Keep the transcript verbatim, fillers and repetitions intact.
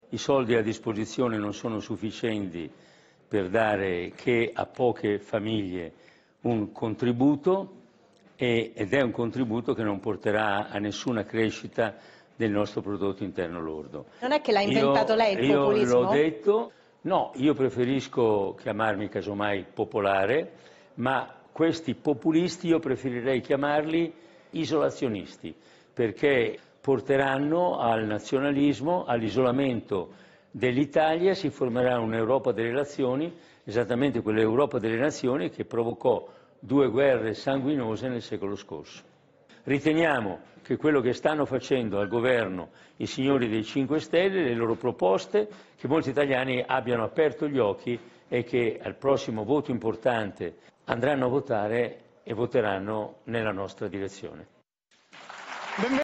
I soldi a disposizione non sono sufficienti per dare che a poche famiglie un contributo e, ed è un contributo che non porterà a nessuna crescita del nostro prodotto interno lordo. Non è che l'ha inventato io, lei il io populismo? L'ho detto, no, io preferisco chiamarmi casomai popolare, ma questi populisti io preferirei chiamarli isolazionisti, perché porteranno al nazionalismo, all'isolamento dell'Italia, si formerà un'Europa delle nazioni, esattamente quell'Europa delle nazioni che provocò due guerre sanguinose nel secolo scorso. Riteniamo che quello che stanno facendo al governo i signori dei cinque Stelle, le loro proposte, che molti italiani abbiano aperto gli occhi e che al prossimo voto importante andranno a votare e voteranno nella nostra direzione.